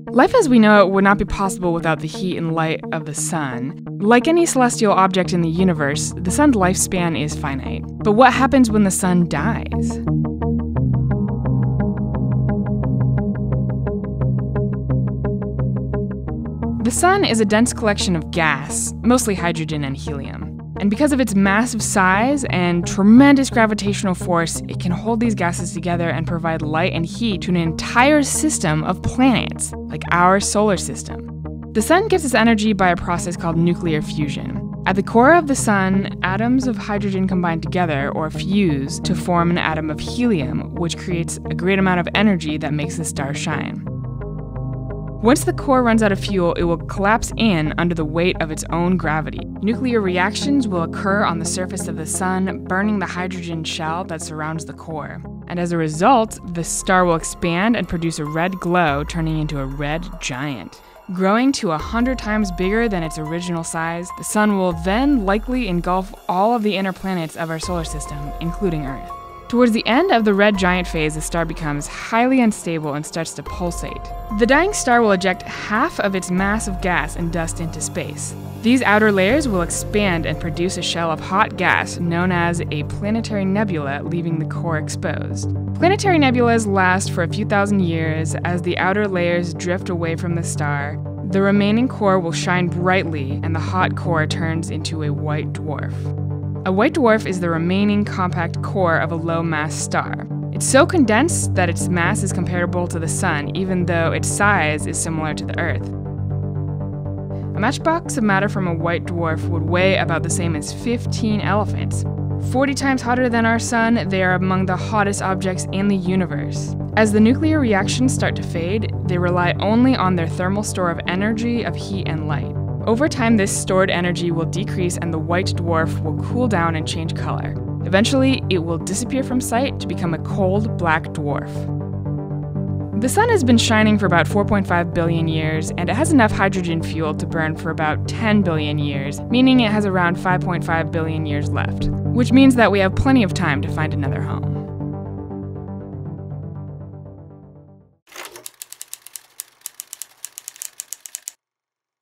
Life as we know it would not be possible without the heat and light of the sun. Like any celestial object in the universe, the sun's lifespan is finite. But what happens when the sun dies? The sun is a dense collection of gas, mostly hydrogen and helium. And because of its massive size and tremendous gravitational force, it can hold these gases together and provide light and heat to an entire system of planets, like our solar system. The sun gets its energy by a process called nuclear fusion. At the core of the sun, atoms of hydrogen combine together or fuse to form an atom of helium, which creates a great amount of energy that makes the star shine. Once the core runs out of fuel, it will collapse in under the weight of its own gravity. Nuclear reactions will occur on the surface of the sun, burning the hydrogen shell that surrounds the core. And as a result, the star will expand and produce a red glow, turning into a red giant. Growing to 100 times bigger than its original size, the sun will then likely engulf all of the inner planets of our solar system, including Earth. Towards the end of the red giant phase, the star becomes highly unstable and starts to pulsate. The dying star will eject half of its mass of gas and dust into space. These outer layers will expand and produce a shell of hot gas known as a planetary nebula, leaving the core exposed. Planetary nebulas last for a few thousand years as the outer layers drift away from the star. The remaining core will shine brightly, and the hot core turns into a white dwarf. A white dwarf is the remaining compact core of a low-mass star. It's so condensed that its mass is comparable to the sun, even though its size is similar to the Earth. A matchbox of matter from a white dwarf would weigh about the same as 15 elephants. 40 times hotter than our sun, they are among the hottest objects in the universe. As the nuclear reactions start to fade, they rely only on their thermal store of energy, of heat and light. Over time, this stored energy will decrease and the white dwarf will cool down and change color. Eventually, it will disappear from sight to become a cold black dwarf. The sun has been shining for about 4.5 billion years, and it has enough hydrogen fuel to burn for about 10 billion years, meaning it has around 5.5 billion years left, which means that we have plenty of time to find another home.